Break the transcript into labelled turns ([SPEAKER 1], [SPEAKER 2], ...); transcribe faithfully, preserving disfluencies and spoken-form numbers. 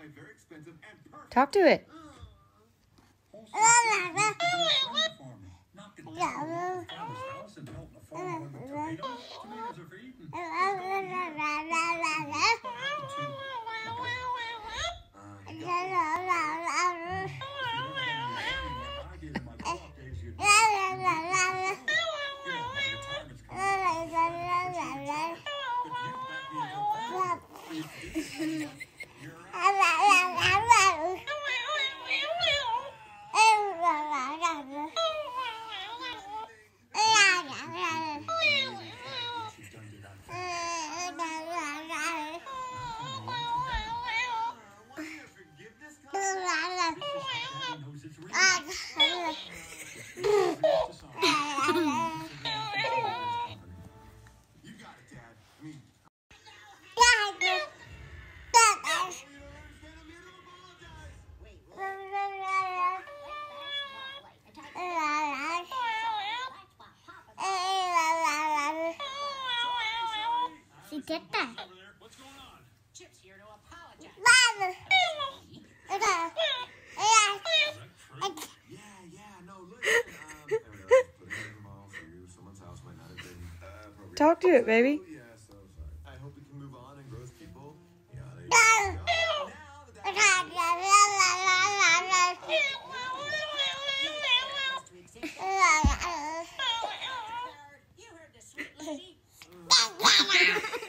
[SPEAKER 1] Talk to it.
[SPEAKER 2] She did that.
[SPEAKER 3] What's going on? Chip's here to apologize.
[SPEAKER 4] Yeah, yeah, no, look. Um, there we go. Put it in the mall for you. Someone's house might not have been uh, appropriate.
[SPEAKER 1] Talk to it, baby.
[SPEAKER 4] Oh, yeah, so sorry. I hope we can move on and grow as people. Yeah, there you go.
[SPEAKER 3] You heard the sweet lady.